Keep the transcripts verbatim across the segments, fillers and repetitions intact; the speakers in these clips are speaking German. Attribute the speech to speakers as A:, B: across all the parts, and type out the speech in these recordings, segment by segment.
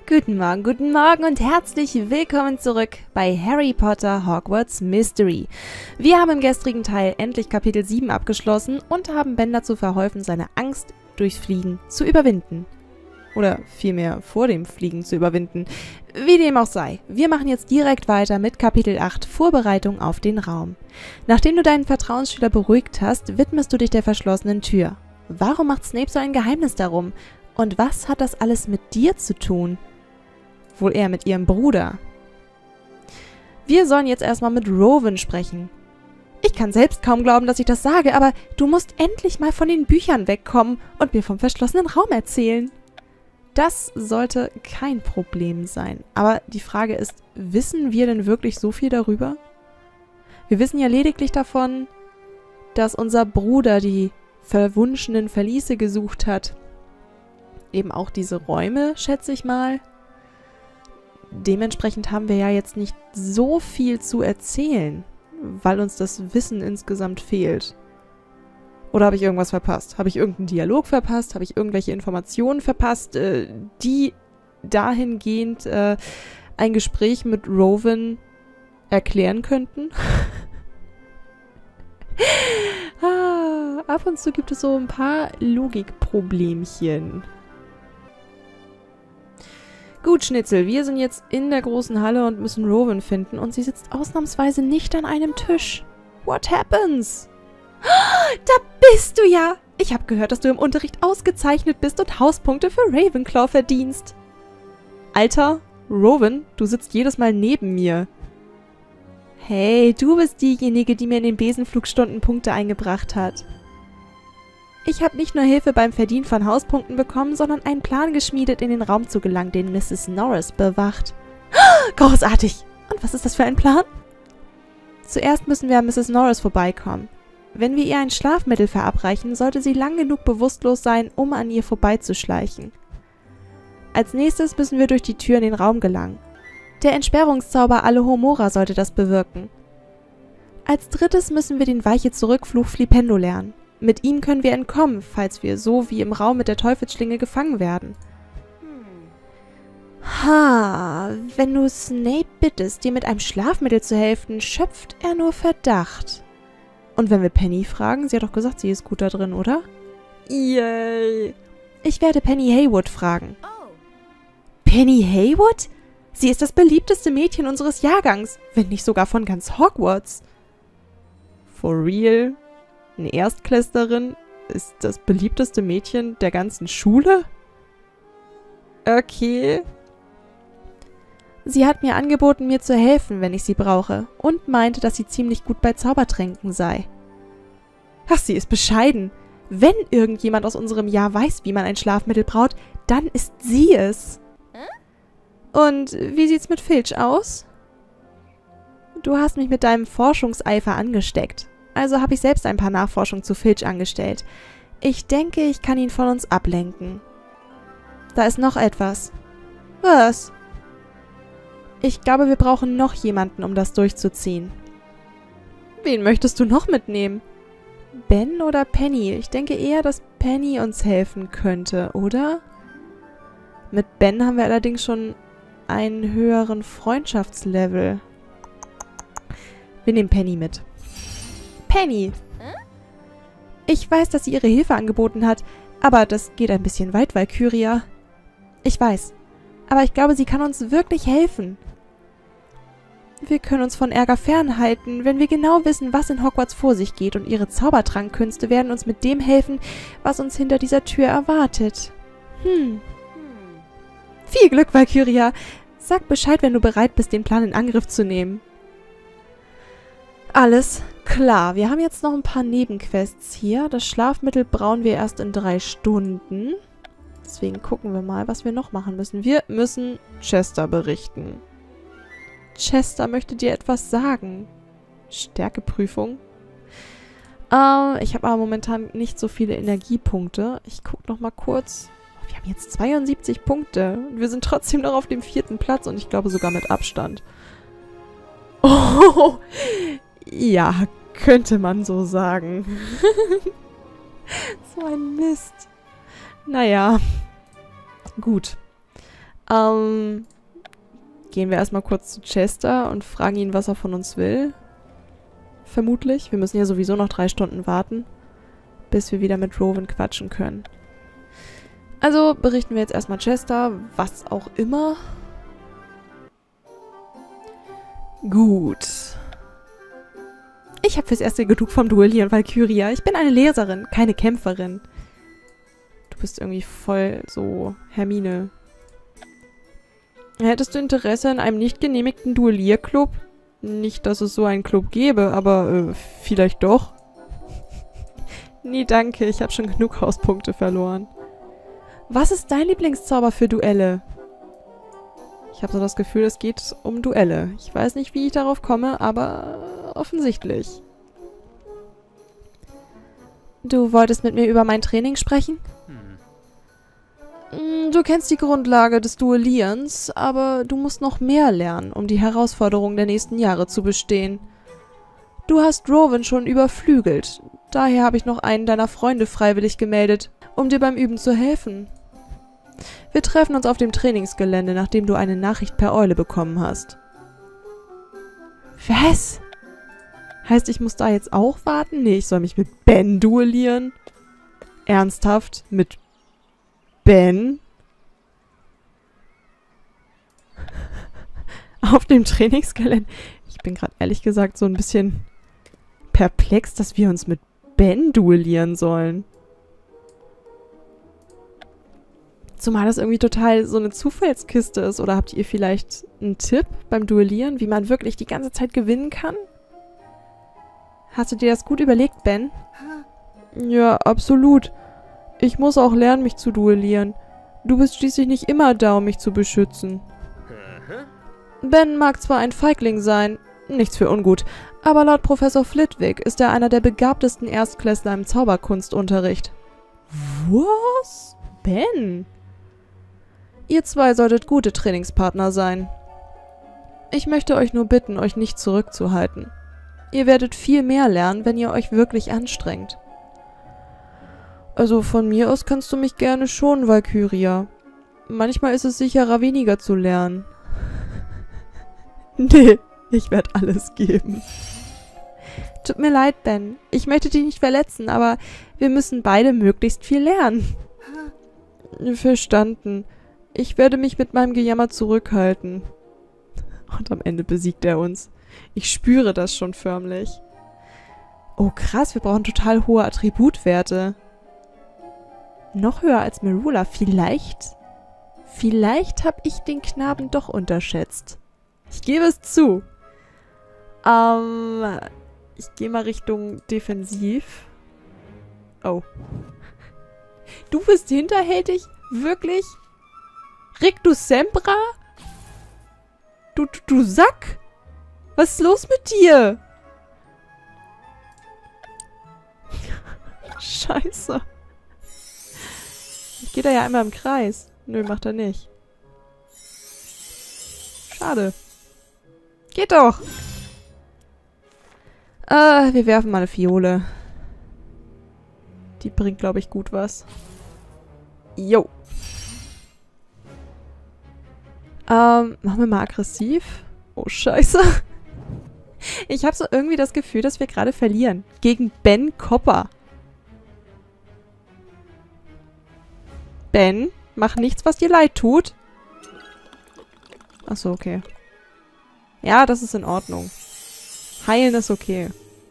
A: Guten Morgen, guten Morgen und herzlich willkommen zurück bei Harry Potter Hogwarts Mystery. Wir haben im gestrigen Teil endlich Kapitel sieben abgeschlossen und haben Ben dazu verholfen, seine Angst durchs Fliegen zu überwinden. Oder vielmehr vor dem Fliegen zu überwinden. Wie dem auch sei, wir machen jetzt direkt weiter mit Kapitel acht, Vorbereitung auf den Raum. Nachdem du deinen Vertrauensschüler beruhigt hast, widmest du dich der verschlossenen Tür. Warum macht Snape so ein Geheimnis darum? Und was hat das alles mit dir zu tun? Wohl eher mit ihrem Bruder. Wir sollen jetzt erstmal mit Rowan sprechen. Ich kann selbst kaum glauben, dass ich das sage, aber du musst endlich mal von den Büchern wegkommen und mir vom verschlossenen Raum erzählen. Das sollte kein Problem sein. Aber die Frage ist, wissen wir denn wirklich so viel darüber? Wir wissen ja lediglich davon, dass unser Bruder die verwunschenen Verliese gesucht hat. Eben auch diese Räume, schätze ich mal. Dementsprechend haben wir ja jetzt nicht so viel zu erzählen, weil uns das Wissen insgesamt fehlt. Oder habe ich irgendwas verpasst? Habe ich irgendeinen Dialog verpasst? Habe ich irgendwelche Informationen verpasst, äh, die dahingehend äh, ein Gespräch mit Rowan erklären könnten? ah, ab und zu gibt es so ein paar Logikproblemchen. Gut, Schnitzel, wir sind jetzt in der großen Halle und müssen Rowan finden und sie sitzt ausnahmsweise nicht an einem Tisch. What happens? Da bist du ja! Ich habe gehört, dass du im Unterricht ausgezeichnet bist und Hauspunkte für Ravenclaw verdienst. Alter, Rowan, du sitzt jedes Mal neben mir. Hey, du bist diejenige, die mir in den Besenflugstunden Punkte eingebracht hat. Ich habe nicht nur Hilfe beim Verdienen von Hauspunkten bekommen, sondern einen Plan geschmiedet, in den Raum zu gelangen, den Misses Norris bewacht. Großartig! Und was ist das für ein Plan? Zuerst müssen wir an Misses Norris vorbeikommen. Wenn wir ihr ein Schlafmittel verabreichen, sollte sie lang genug bewusstlos sein, um an ihr vorbeizuschleichen. Als nächstes müssen wir durch die Tür in den Raum gelangen. Der Entsperrungszauber Alohomora sollte das bewirken. Als drittes müssen wir den Weiche-Zurück-Fluch Flipendo lernen. Mit ihm können wir entkommen, falls wir so wie im Raum mit der Teufelsschlinge gefangen werden. Ha, wenn du Snape bittest, dir mit einem Schlafmittel zu helfen, schöpft er nur Verdacht. Und wenn wir Penny fragen, sie hat doch gesagt, sie ist gut da drin, oder? Yay! Ich werde Penny Haywood fragen. Penny Haywood? Sie ist das beliebteste Mädchen unseres Jahrgangs, wenn nicht sogar von ganz Hogwarts. For real? Eine Erstklässlerin ist das beliebteste Mädchen der ganzen Schule? Okay. Sie hat mir angeboten, mir zu helfen, wenn ich sie brauche, und meinte, dass sie ziemlich gut bei Zaubertränken sei. Ach, sie ist bescheiden. Wenn irgendjemand aus unserem Jahr weiß, wie man ein Schlafmittel braut, dann ist sie es. Und wie sieht's mit Filch aus? Du hast mich mit deinem Forschungseifer angesteckt. Also habe ich selbst ein paar Nachforschungen zu Filch angestellt. Ich denke, ich kann ihn von uns ablenken. Da ist noch etwas. Was? Ich glaube, wir brauchen noch jemanden, um das durchzuziehen. Wen möchtest du noch mitnehmen? Ben oder Penny? Ich denke eher, dass Penny uns helfen könnte, oder? Mit Ben haben wir allerdings schon einen höheren Freundschaftslevel. Wir nehmen Penny mit. Penny! Ich weiß, dass sie ihre Hilfe angeboten hat, aber das geht ein bisschen weit, Valkyria. Ich weiß, aber ich glaube, sie kann uns wirklich helfen. Wir können uns von Ärger fernhalten, wenn wir genau wissen, was in Hogwarts vor sich geht, und ihre Zaubertrankkünste werden uns mit dem helfen, was uns hinter dieser Tür erwartet. Hm. Viel Glück, Valkyria! Sag Bescheid, wenn du bereit bist, den Plan in Angriff zu nehmen. Alles klar, wir haben jetzt noch ein paar Nebenquests hier. Das Schlafmittel brauen wir erst in drei Stunden. Deswegen gucken wir mal, was wir noch machen müssen. Wir müssen Chester berichten. Chester möchte dir etwas sagen. Stärkeprüfung. Ähm, ich habe aber momentan nicht so viele Energiepunkte. Ich gucke noch mal kurz. Wir haben jetzt zweiundsiebzig Punkte. Und wir sind trotzdem noch auf dem vierten Platz und ich glaube sogar mit Abstand. Oh, ja, könnte man so sagen. So ein Mist. Naja, gut. Ähm, gehen wir erstmal kurz zu Chester und fragen ihn, was er von uns will. Vermutlich. Wir müssen ja sowieso noch drei Stunden warten, bis wir wieder mit Rowan quatschen können. Also berichten wir jetzt erstmal Chester, was auch immer. Gut. Ich habe fürs Erste genug vom Duellieren, Valkyria. Ich bin eine Leserin, keine Kämpferin. Du bist irgendwie voll so Hermine. Hättest du Interesse an einem nicht genehmigten Duellierclub? Nicht, dass es so einen Club gäbe, aber äh, vielleicht doch. Nee, danke, ich habe schon genug Hauspunkte verloren. Was ist dein Lieblingszauber für Duelle? Ich habe so das Gefühl, es geht um Duelle. Ich weiß nicht, wie ich darauf komme, aber offensichtlich. Du wolltest mit mir über mein Training sprechen? Hm. Du kennst die Grundlage des Duellierens, aber du musst noch mehr lernen, um die Herausforderungen der nächsten Jahre zu bestehen. Du hast Rowan schon überflügelt. Daher habe ich noch einen deiner Freunde freiwillig gemeldet, um dir beim Üben zu helfen. Wir treffen uns auf dem Trainingsgelände, nachdem du eine Nachricht per Eule bekommen hast. Was? Heißt, ich muss da jetzt auch warten? Nee, ich soll mich mit Ben duellieren? Ernsthaft? Mit Ben? Auf dem Trainingsgelände? Ich bin gerade ehrlich gesagt so ein bisschen perplex, dass wir uns mit Ben duellieren sollen. Zumal das irgendwie total so eine Zufallskiste ist. Oder habt ihr vielleicht einen Tipp beim Duellieren, wie man wirklich die ganze Zeit gewinnen kann? Hast du dir das gut überlegt, Ben? Ja, absolut. Ich muss auch lernen, mich zu duellieren. Du bist schließlich nicht immer da, um mich zu beschützen. Ben mag zwar ein Feigling sein, nichts für ungut, aber laut Professor Flitwick ist er einer der begabtesten Erstklässler im Zauberkunstunterricht. Was? Ben? Ihr zwei solltet gute Trainingspartner sein. Ich möchte euch nur bitten, euch nicht zurückzuhalten. Ihr werdet viel mehr lernen, wenn ihr euch wirklich anstrengt. Also von mir aus kannst du mich gerne schonen, Valkyria. Manchmal ist es sicherer, weniger zu lernen. Nee, ich werde alles geben. Tut mir leid, Ben. Ich möchte dich nicht verletzen, aber wir müssen beide möglichst viel lernen. Verstanden. Ich werde mich mit meinem Gejammer zurückhalten. Und am Ende besiegt er uns. Ich spüre das schon förmlich. Oh krass, wir brauchen total hohe Attributwerte. Noch höher als Merula. Vielleicht... Vielleicht habe ich den Knaben doch unterschätzt. Ich gebe es zu. Ähm... Ich gehe mal Richtung Defensiv. Oh. Du bist hinterhältig? Wirklich? Rictus Sempra? Du, du, du Sack? Was ist los mit dir? Scheiße. Ich gehe da ja einmal im Kreis. Nö, macht er nicht. Schade. Geht doch. Äh, wir werfen mal eine Fiole. Die bringt, glaube ich, gut was. Jo. Ähm, machen wir mal aggressiv. Oh, scheiße. Ich habe so irgendwie das Gefühl, dass wir gerade verlieren. Gegen Ben Copper. Ben, mach nichts, was dir leid tut. Achso, okay. Ja, das ist in Ordnung. Heilen ist okay.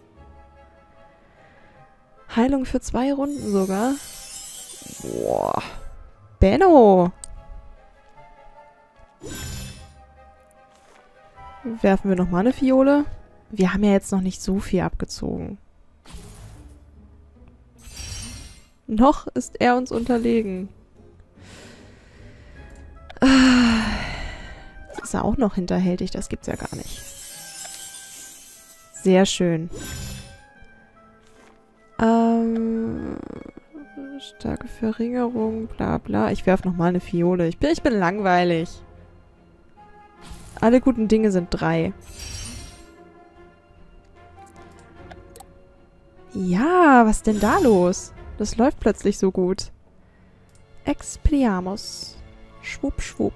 A: Heilung für zwei Runden sogar. Boah. Benno. Werfen wir nochmal eine Fiole. Wir haben ja jetzt noch nicht so viel abgezogen. Noch ist er uns unterlegen. Jetzt ist er auch noch hinterhältig. Das gibt's ja gar nicht. Sehr schön. Ähm, starke Verringerung, bla bla. Ich werfe nochmal eine Fiole. Ich bin, ich bin langweilig. Alle guten Dinge sind drei. Ja, was ist denn da los? Das läuft plötzlich so gut. Expelliarmus. Schwupp, schwupp.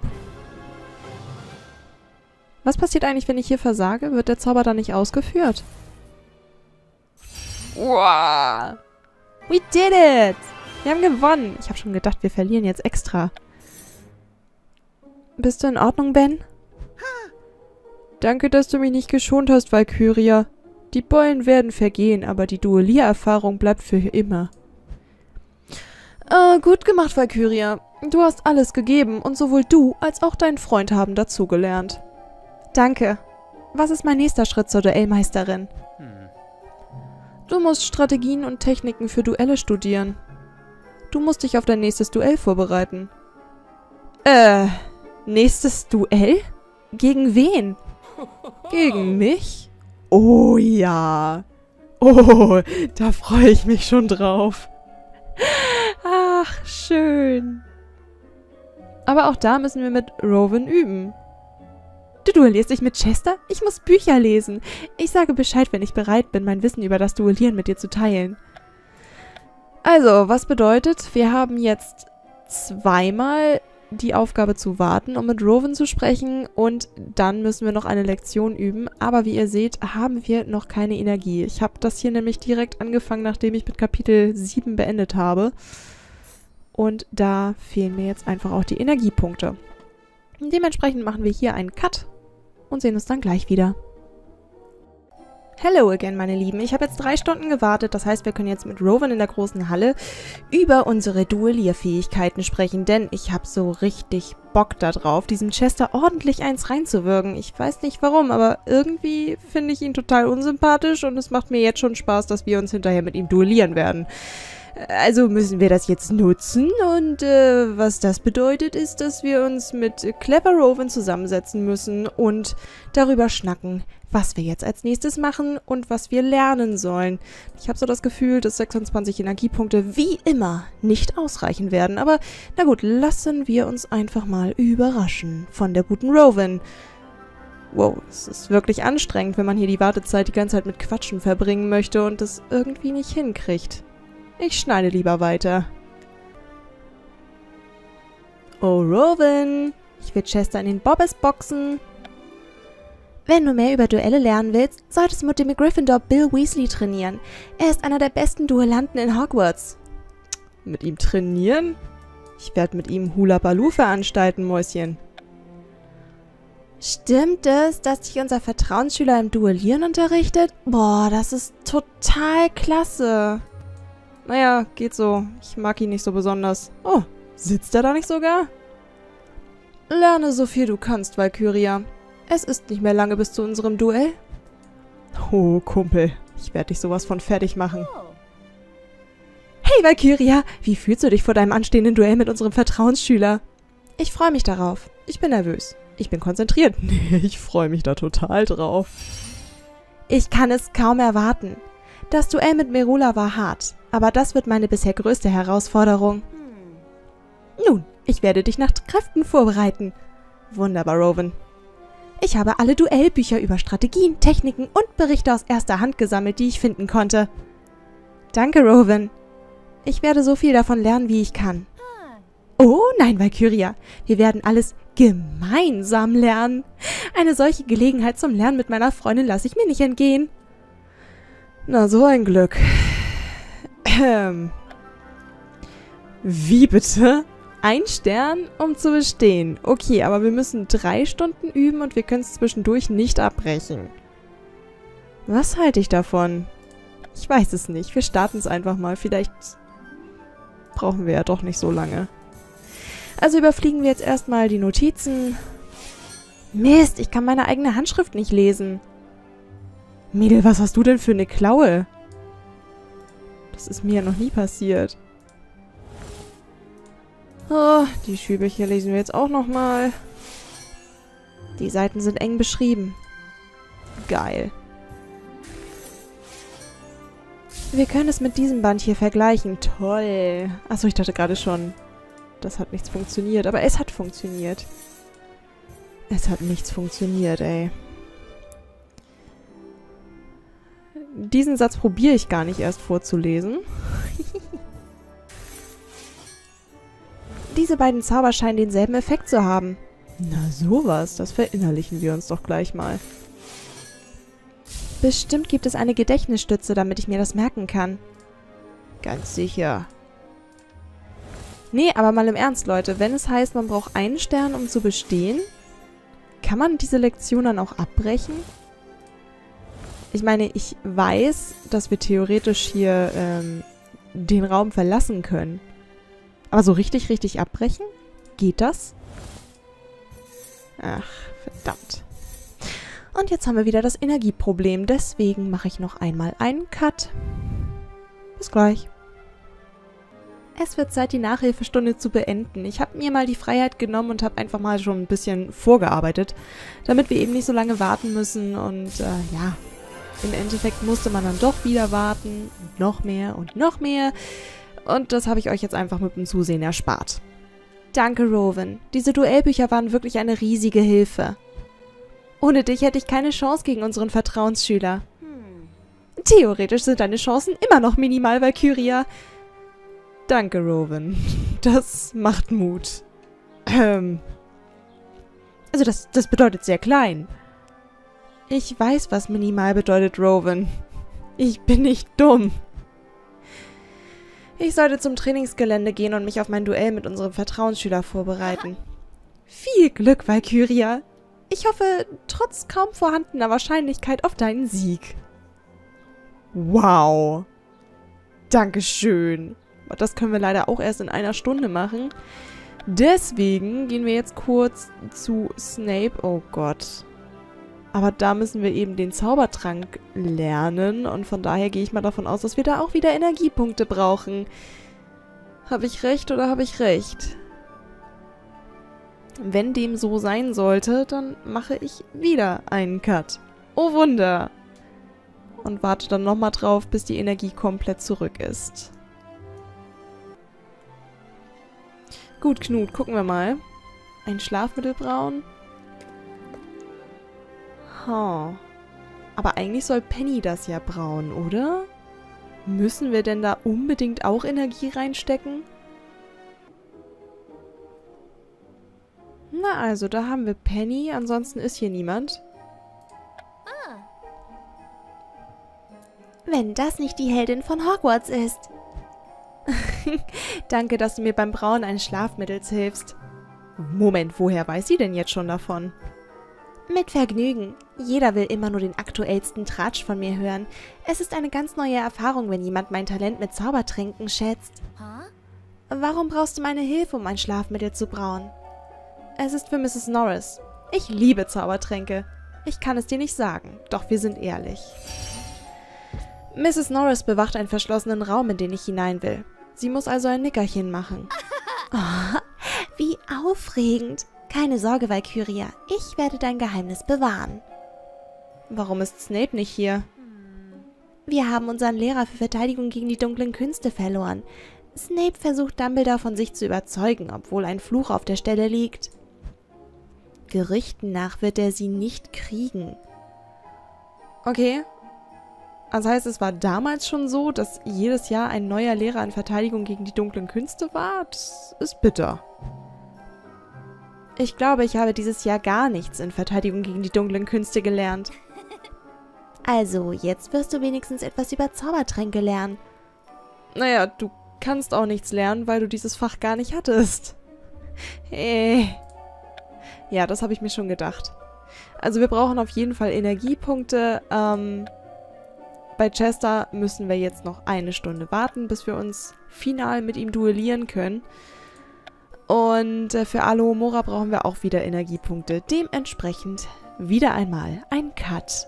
A: Was passiert eigentlich, wenn ich hier versage? Wird der Zauber dann nicht ausgeführt? Wow. We did it! Wir haben gewonnen. Ich habe schon gedacht, wir verlieren jetzt extra. Bist du in Ordnung, Ben? Danke, dass du mich nicht geschont hast, Valkyria. Die Beulen werden vergehen, aber die Duelliererfahrung bleibt für immer. Äh, gut gemacht, Valkyria. Du hast alles gegeben und sowohl du als auch dein Freund haben dazugelernt. Danke. Was ist mein nächster Schritt zur Duellmeisterin? Hm. Du musst Strategien und Techniken für Duelle studieren. Du musst dich auf dein nächstes Duell vorbereiten. Äh, nächstes Duell? Gegen wen? Gegen mich? Oh ja. Oh, da freue ich mich schon drauf. Ach, schön. Aber auch da müssen wir mit Rowan üben. Du duellierst dich mit Chester? Ich muss Bücher lesen. Ich sage Bescheid, wenn ich bereit bin, mein Wissen über das Duellieren mit dir zu teilen. Also, was bedeutet, wir haben jetzt zweimal die Aufgabe zu warten, um mit Rowan zu sprechen, und dann müssen wir noch eine Lektion üben. Aber wie ihr seht, haben wir noch keine Energie. Ich habe das hier nämlich direkt angefangen, nachdem ich mit Kapitel sieben beendet habe. Und da fehlen mir jetzt einfach auch die Energiepunkte. Dementsprechend machen wir hier einen Cut und sehen uns dann gleich wieder. Hello again, meine Lieben. Ich habe jetzt drei Stunden gewartet. Das heißt, wir können jetzt mit Rowan in der großen Halle über unsere Duellierfähigkeiten sprechen. Denn ich habe so richtig Bock darauf, diesem Chester ordentlich eins reinzuwirken. Ich weiß nicht warum, aber irgendwie finde ich ihn total unsympathisch. Und es macht mir jetzt schon Spaß, dass wir uns hinterher mit ihm duellieren werden. Also müssen wir das jetzt nutzen, und äh, was das bedeutet, ist, dass wir uns mit Clever Rowan zusammensetzen müssen und darüber schnacken, was wir jetzt als nächstes machen und was wir lernen sollen. Ich habe so das Gefühl, dass sechsundzwanzig Energiepunkte wie immer nicht ausreichen werden, aber na gut, lassen wir uns einfach mal überraschen von der guten Rowan. Wow, es ist wirklich anstrengend, wenn man hier die Wartezeit die ganze Zeit mit Quatschen verbringen möchte und das irgendwie nicht hinkriegt. Ich schneide lieber weiter. Oh, Rowan. Ich will Chester in den Bobbes boxen. Wenn du mehr über Duelle lernen willst, solltest du mit dem Gryffindor Bill Weasley trainieren. Er ist einer der besten Duellanten in Hogwarts. Mit ihm trainieren? Ich werde mit ihm Hula Baloo veranstalten, Mäuschen. Stimmt es, dass dich unser Vertrauensschüler im Duellieren unterrichtet? Boah, das ist total klasse. Naja, geht so. Ich mag ihn nicht so besonders. Oh, sitzt er da nicht sogar? Lerne so viel du kannst, Valkyria. Es ist nicht mehr lange bis zu unserem Duell. Oh, Kumpel. Ich werde dich sowas von fertig machen. Hey, Valkyria! Wie fühlst du dich vor deinem anstehenden Duell mit unserem Vertrauensschüler? Ich freue mich darauf. Ich bin nervös. Ich bin konzentriert. Nee, ich freue mich da total drauf. Ich kann es kaum erwarten. Das Duell mit Merula war hart, aber das wird meine bisher größte Herausforderung. Hm. Nun, ich werde dich nach Kräften vorbereiten. Wunderbar, Rowan. Ich habe alle Duellbücher über Strategien, Techniken und Berichte aus erster Hand gesammelt, die ich finden konnte. Danke, Rowan. Ich werde so viel davon lernen, wie ich kann. Oh nein, Valkyria. Wir werden alles gemeinsam lernen. Eine solche Gelegenheit zum Lernen mit meiner Freundin lasse ich mir nicht entgehen. Na, so ein Glück. Ähm. Wie bitte? Ein Stern, um zu bestehen. Okay, aber wir müssen drei Stunden üben und wir können es zwischendurch nicht abbrechen. Was halte ich davon? Ich weiß es nicht. Wir starten es einfach mal. Vielleicht brauchen wir ja doch nicht so lange. Also überfliegen wir jetzt erstmal die Notizen. Mist, ich kann meine eigene Handschrift nicht lesen. Mädel, was hast du denn für eine Klaue? Das ist mir ja noch nie passiert. Oh, die Schulbücher lesen wir jetzt auch nochmal. Die Seiten sind eng beschrieben. Geil. Wir können es mit diesem Band hier vergleichen. Toll. Achso, ich dachte gerade schon, das hat nichts funktioniert. Aber es hat funktioniert. Es hat nichts funktioniert, ey. Diesen Satz probiere ich gar nicht erst vorzulesen. Diese beiden Zauber scheinen denselben Effekt zu haben. Na sowas, das verinnerlichen wir uns doch gleich mal. Bestimmt gibt es eine Gedächtnisstütze, damit ich mir das merken kann. Ganz sicher. Nee, aber mal im Ernst, Leute. Wenn es heißt, man braucht einen Stern, um zu bestehen, kann man diese Lektion dann auch abbrechen? Ich meine, ich weiß, dass wir theoretisch hier ähm, den Raum verlassen können. Aber so richtig, richtig abbrechen? Geht das? Ach, verdammt. Und jetzt haben wir wieder das Energieproblem. Deswegen mache ich noch einmal einen Cut. Bis gleich. Es wird Zeit, die Nachhilfestunde zu beenden. Ich habe mir mal die Freiheit genommen und habe einfach mal schon ein bisschen vorgearbeitet, damit wir eben nicht so lange warten müssen. Und äh, ja, im Endeffekt musste man dann doch wieder warten. Und noch mehr und noch mehr. Und das habe ich euch jetzt einfach mit dem Zusehen erspart. Danke, Rowan. Diese Duellbücher waren wirklich eine riesige Hilfe. Ohne dich hätte ich keine Chance gegen unseren Vertrauensschüler. Hm. Theoretisch sind deine Chancen immer noch minimal, Valkyria. Danke, Rowan. Das macht Mut. Ähm. Also das, das bedeutet sehr klein. Ich weiß, was minimal bedeutet, Rowan. Ich bin nicht dumm. Ich sollte zum Trainingsgelände gehen und mich auf mein Duell mit unserem Vertrauensschüler vorbereiten. Viel Glück, Valkyria. Ich hoffe, trotz kaum vorhandener Wahrscheinlichkeit auf deinen Sieg. Wow. Dankeschön. Aber das können wir leider auch erst in einer Stunde machen. Deswegen gehen wir jetzt kurz zu Snape. Oh Gott. Aber da müssen wir eben den Zaubertrank lernen. Und von daher gehe ich mal davon aus, dass wir da auch wieder Energiepunkte brauchen. Habe ich recht oder habe ich recht? Wenn dem so sein sollte, dann mache ich wieder einen Cut. Oh Wunder! Und warte dann nochmal drauf, bis die Energie komplett zurück ist. Gut, Knut, gucken wir mal. Ein Schlafmittel brauen. Ha. Aber eigentlich soll Penny das ja brauen, oder? Müssen wir denn da unbedingt auch Energie reinstecken? Na also, da haben wir Penny, ansonsten ist hier niemand. Ah. Wenn das nicht die Heldin von Hogwarts ist. Danke, dass du mir beim Brauen eines Schlafmittels hilfst. Moment, woher weiß sie denn jetzt schon davon? Mit Vergnügen. Jeder will immer nur den aktuellsten Tratsch von mir hören. Es ist eine ganz neue Erfahrung, wenn jemand mein Talent mit Zaubertränken schätzt. Warum brauchst du meine Hilfe, um ein Schlafmittel zu brauen? Es ist für Misses Norris. Ich liebe Zaubertränke. Ich kann es dir nicht sagen, doch wir sind ehrlich. Misses Norris bewacht einen verschlossenen Raum, in den ich hinein will. Sie muss also ein Nickerchen machen. Oh, wie aufregend. Keine Sorge, Valkyria. Ich werde dein Geheimnis bewahren. Warum ist Snape nicht hier? Wir haben unseren Lehrer für Verteidigung gegen die dunklen Künste verloren. Snape versucht Dumbledore von sich zu überzeugen, obwohl ein Fluch auf der Stelle liegt. Gerüchten nach wird er sie nicht kriegen. Okay. Das heißt, es war damals schon so, dass jedes Jahr ein neuer Lehrer in Verteidigung gegen die dunklen Künste war? Das ist bitter. Ich glaube, ich habe dieses Jahr gar nichts in Verteidigung gegen die dunklen Künste gelernt. Also, jetzt wirst du wenigstens etwas über Zaubertränke lernen. Naja, du kannst auch nichts lernen, weil du dieses Fach gar nicht hattest. Hey. Ja, das habe ich mir schon gedacht. Also wir brauchen auf jeden Fall Energiepunkte. Ähm, bei Chester müssen wir jetzt noch eine Stunde warten, bis wir uns final mit ihm duellieren können. Und äh, für Alohomora brauchen wir auch wieder Energiepunkte. Dementsprechend wieder einmal ein Cut.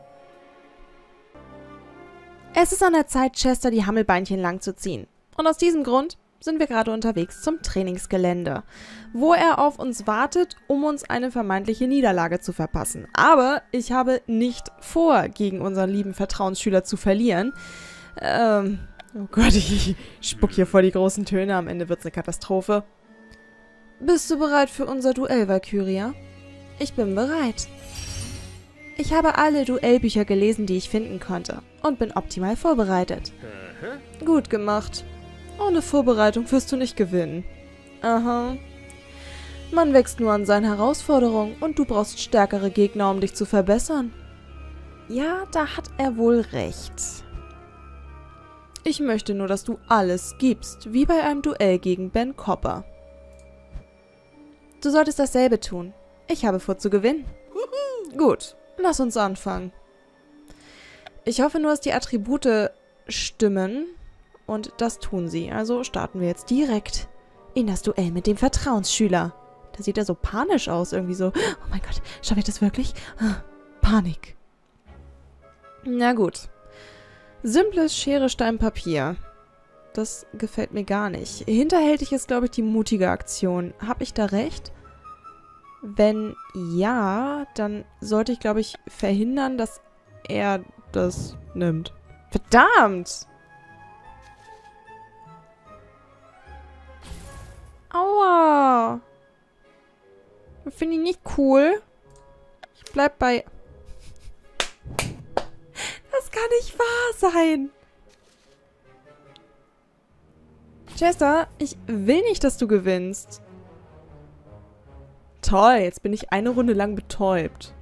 A: Es ist an der Zeit, Chester die Hammelbeinchen lang zu ziehen. Und aus diesem Grund sind wir gerade unterwegs zum Trainingsgelände, wo er auf uns wartet, um uns eine vermeintliche Niederlage zu verpassen. Aber ich habe nicht vor, gegen unseren lieben Vertrauensschüler zu verlieren. Ähm, oh Gott, ich spuck hier vor die großen Töne, am Ende wird es eine Katastrophe. Bist du bereit für unser Duell, Valkyria? Ich bin bereit. Ich habe alle Duellbücher gelesen, die ich finden konnte, und bin optimal vorbereitet. Gut gemacht. Ohne Vorbereitung wirst du nicht gewinnen. Aha. Man wächst nur an seinen Herausforderungen und du brauchst stärkere Gegner, um dich zu verbessern. Ja, da hat er wohl recht. Ich möchte nur, dass du alles gibst, wie bei einem Duell gegen Ben Copper. Du solltest dasselbe tun. Ich habe vor zu gewinnen. Gut, lass uns anfangen. Ich hoffe nur, dass die Attribute stimmen. Und das tun sie. Also starten wir jetzt direkt in das Duell mit dem Vertrauensschüler. Da sieht er so panisch aus. Irgendwie so, oh mein Gott, schaffe ich das wirklich? Panik. Na gut. Simples Schere, Stein, Papier. Das gefällt mir gar nicht. Hinterhältig ist, glaube ich, die mutige Aktion. Habe ich da recht? Wenn ja, dann sollte ich, glaube ich, verhindern, dass er das nimmt. Verdammt! Aua! Finde ich nicht cool. Ich bleib bei... Das kann nicht wahr sein! Chester, ich will nicht, dass du gewinnst. Toll, jetzt bin ich eine Runde lang betäubt.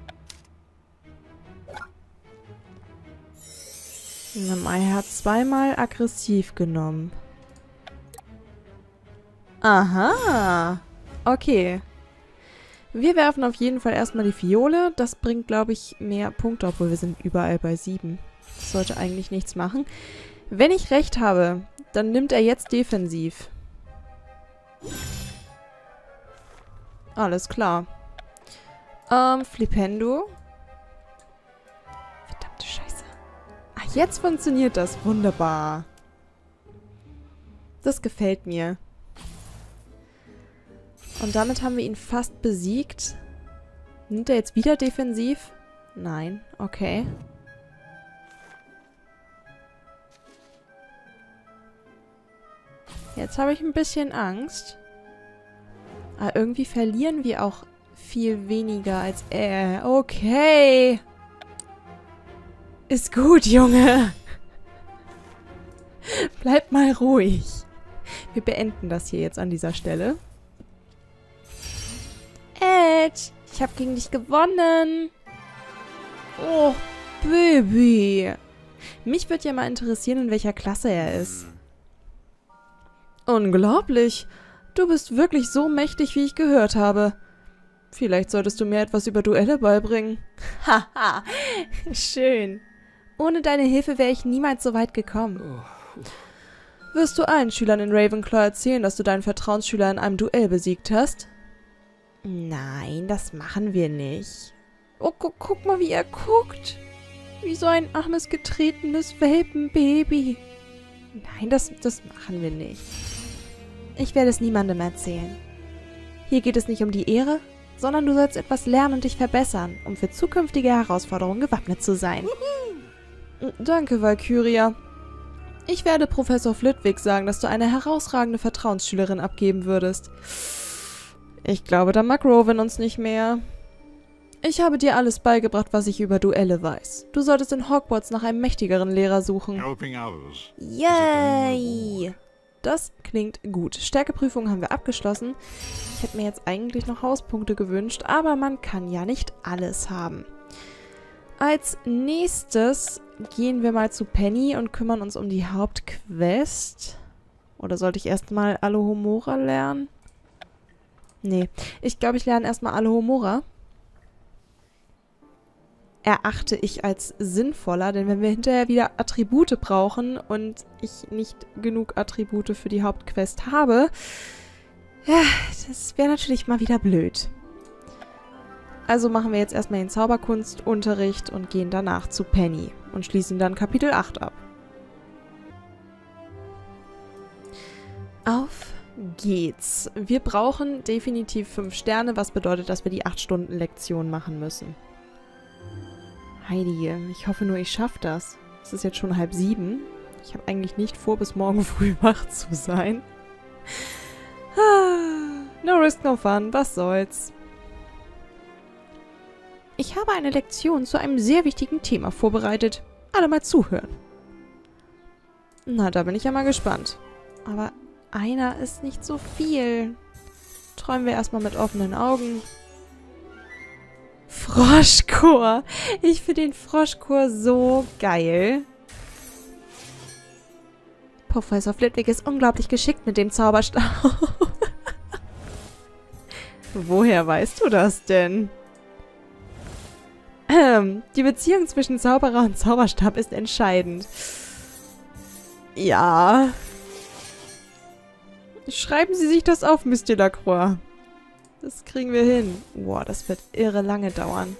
A: Er hat zweimal aggressiv genommen. Aha. Okay. Wir werfen auf jeden Fall erstmal die Fiole. Das bringt, glaube ich, mehr Punkte, obwohl wir sind überall bei sieben. Das sollte eigentlich nichts machen. Wenn ich recht habe, dann nimmt er jetzt defensiv. Alles klar. Ähm, Flipendo. Verdammte Scheiße. Ach, jetzt funktioniert das. Wunderbar. Das gefällt mir. Und damit haben wir ihn fast besiegt. Nimmt er jetzt wieder defensiv? Nein. Okay. Jetzt habe ich ein bisschen Angst. Aber irgendwie verlieren wir auch viel weniger als er. Okay. Ist gut, Junge. Bleib mal ruhig. Wir beenden das hier jetzt an dieser Stelle. Edge, ich habe gegen dich gewonnen. Oh, Baby. Mich würde ja mal interessieren, in welcher Klasse er ist. Unglaublich. Du bist wirklich so mächtig, wie ich gehört habe. Vielleicht solltest du mir etwas über Duelle beibringen. Haha, schön. Ohne deine Hilfe wäre ich niemals so weit gekommen. Wirst du allen Schülern in Ravenclaw erzählen, dass du deinen Vertrauensschüler in einem Duell besiegt hast? Nein, das machen wir nicht. Oh, gu guck mal, wie er guckt. Wie so ein armes, getretenes Welpenbaby. Nein, das, das machen wir nicht. Ich werde es niemandem erzählen. Hier geht es nicht um die Ehre, sondern du sollst etwas lernen und dich verbessern, um für zukünftige Herausforderungen gewappnet zu sein. Danke, Valkyria. Ich werde Professor Flitwick sagen, dass du eine herausragende Vertrauensschülerin abgeben würdest. Ich glaube, da mag Rowan uns nicht mehr. Ich habe dir alles beigebracht, was ich über Duelle weiß. Du solltest in Hogwarts nach einem mächtigeren Lehrer suchen. Yay! Das klingt gut. Stärkeprüfung haben wir abgeschlossen. Ich hätte mir jetzt eigentlich noch Hauspunkte gewünscht, aber man kann ja nicht alles haben. Als nächstes gehen wir mal zu Penny und kümmern uns um die Hauptquest. Oder sollte ich erstmal Alohomora lernen? Nee, ich glaube, ich lerne erstmal Alohomora. Erachte ich als sinnvoller, denn wenn wir hinterher wieder Attribute brauchen und ich nicht genug Attribute für die Hauptquest habe, ja, das wäre natürlich mal wieder blöd. Also machen wir jetzt erstmal den Zauberkunstunterricht und gehen danach zu Penny und schließen dann Kapitel acht ab. Auf geht's. Wir brauchen definitiv fünf Sterne, was bedeutet, dass wir die acht Stunden Lektion machen müssen. Heilige, ich hoffe nur, ich schaffe das. Es ist jetzt schon halb sieben. Ich habe eigentlich nicht vor, bis morgen früh wach zu sein. No risk, no fun. Was soll's. Ich habe eine Lektion zu einem sehr wichtigen Thema vorbereitet. Alle mal zuhören. Na, da bin ich ja mal gespannt. Aber einer ist nicht so viel. Träumen wir erstmal mit offenen Augen. Froschchor. Ich finde den Froschchor so geil. Professor Flitwick ist unglaublich geschickt mit dem Zauberstab. Woher weißt du das denn? Ähm, die Beziehung zwischen Zauberer und Zauberstab ist entscheidend. Ja. Schreiben Sie sich das auf, Miss Delacroix. Das kriegen wir hin. Boah, das wird irre lange dauern.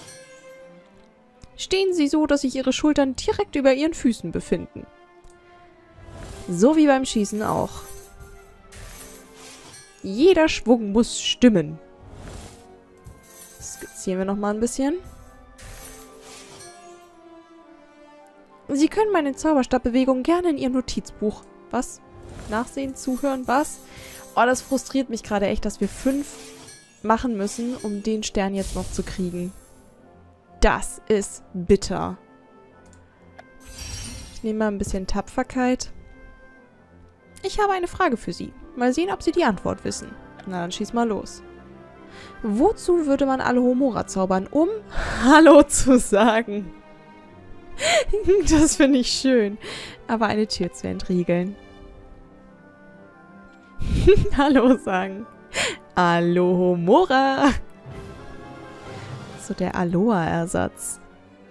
A: Stehen Sie so, dass sich Ihre Schultern direkt über Ihren Füßen befinden. So wie beim Schießen auch. Jeder Schwung muss stimmen. Skizzieren wir nochmal ein bisschen. Sie können meine Zauberstabbewegung gerne in Ihrem Notizbuch. Was? Nachsehen, zuhören, was? Oh, das frustriert mich gerade echt, dass wir fünf machen müssen, um den Stern jetzt noch zu kriegen. Das ist bitter. Ich nehme mal ein bisschen Tapferkeit. Ich habe eine Frage für Sie. Mal sehen, ob Sie die Antwort wissen. Na, dann schieß mal los. Wozu würde man Alohomora zaubern, um Hallo zu sagen? Das finde ich schön. Aber eine Tür zu entriegeln. Hallo sagen. Alohomora. So der Aloha-Ersatz.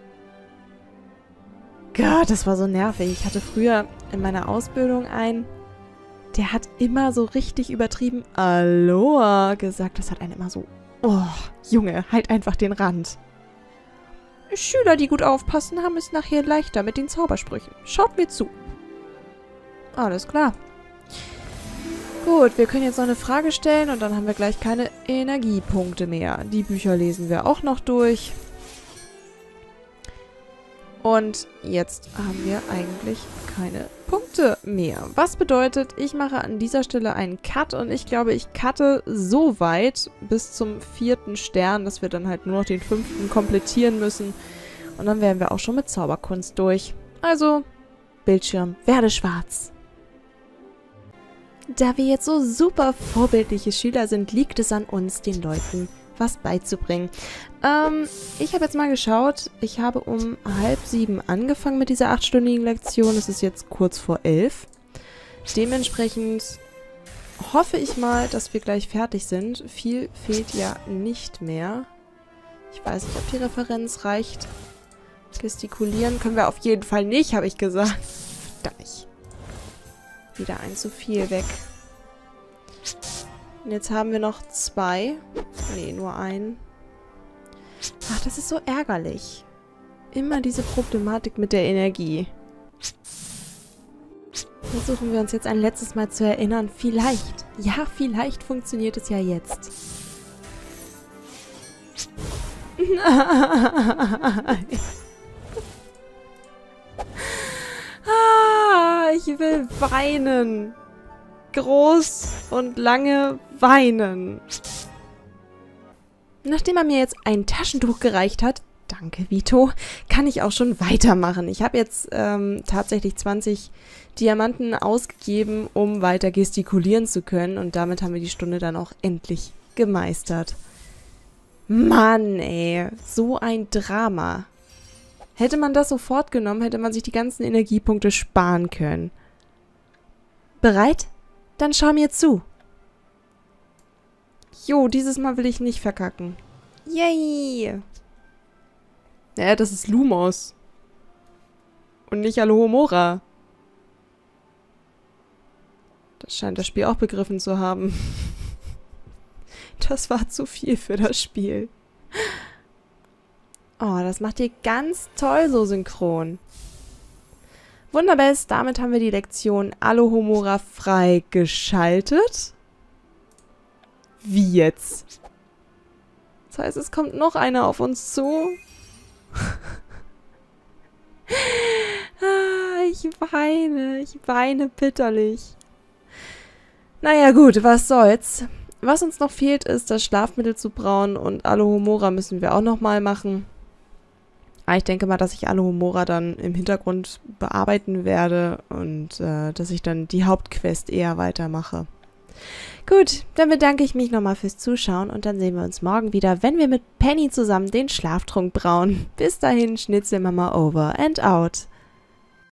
A: Gott, das war so nervig. Ich hatte früher in meiner Ausbildung einen, der hat immer so richtig übertrieben Aloha gesagt. Das hat einen immer so... Oh, Junge, halt einfach den Rand. Schüler, die gut aufpassen, haben es nachher leichter mit den Zaubersprüchen. Schaut mir zu. Alles klar. Gut, wir können jetzt noch eine Frage stellen und dann haben wir gleich keine Energiepunkte mehr. Die Bücher lesen wir auch noch durch. Und jetzt haben wir eigentlich keine Punkte mehr. Was bedeutet, ich mache an dieser Stelle einen Cut und ich glaube, ich cutte so weit bis zum vierten Stern, dass wir dann halt nur noch den fünften komplettieren müssen. Und dann wären wir auch schon mit Zauberkunst durch. Also, Bildschirm, werde schwarz. Da wir jetzt so super vorbildliche Schüler sind, liegt es an uns, den Leuten was beizubringen. Ähm, ich habe jetzt mal geschaut. Ich habe um halb sieben angefangen mit dieser achtstündigen Lektion. Es ist jetzt kurz vor elf. Dementsprechend hoffe ich mal, dass wir gleich fertig sind. Viel fehlt ja nicht mehr. Ich weiß nicht, ob die Referenz reicht. Gestikulieren können wir auf jeden Fall nicht, habe ich gesagt. Verdammt. Wieder ein zu viel weg. Und jetzt haben wir noch zwei. Nee, nur einen. Ach, das ist so ärgerlich. Immer diese Problematik mit der Energie. Versuchen wir uns jetzt ein letztes Mal zu erinnern. Vielleicht, ja, vielleicht funktioniert es ja jetzt. Nein. Ah, ich will weinen. Groß und lange weinen. Nachdem er mir jetzt ein Taschentuch gereicht hat, danke Vito, kann ich auch schon weitermachen. Ich habe jetzt ähm, tatsächlich zwanzig Diamanten ausgegeben, um weiter gestikulieren zu können. Und damit haben wir die Stunde dann auch endlich gemeistert. Mann, ey, so ein Drama. Hätte man das sofort genommen, hätte man sich die ganzen Energiepunkte sparen können. Bereit? Dann schau mir zu. Jo, dieses Mal will ich nicht verkacken. Yay! Ja, das ist Lumos. Und nicht Alohomora. Das scheint das Spiel auch begriffen zu haben. Das war zu viel für das Spiel. Oh, das macht ihr ganz toll so synchron. Wunderbest, damit haben wir die Lektion Alohomora freigeschaltet. Wie jetzt? Das heißt, es kommt noch einer auf uns zu. Ah, ich weine, ich weine bitterlich. Naja gut, was soll's. Was uns noch fehlt, ist das Schlafmittel zu brauen und Alohomora müssen wir auch nochmal machen. Aber ich denke mal, dass ich Alohomora dann im Hintergrund bearbeiten werde und äh, dass ich dann die Hauptquest eher weitermache. Gut, dann bedanke ich mich nochmal fürs Zuschauen und dann sehen wir uns morgen wieder, wenn wir mit Penny zusammen den Schlaftrunk brauen. Bis dahin, Schnitzelmama over and out.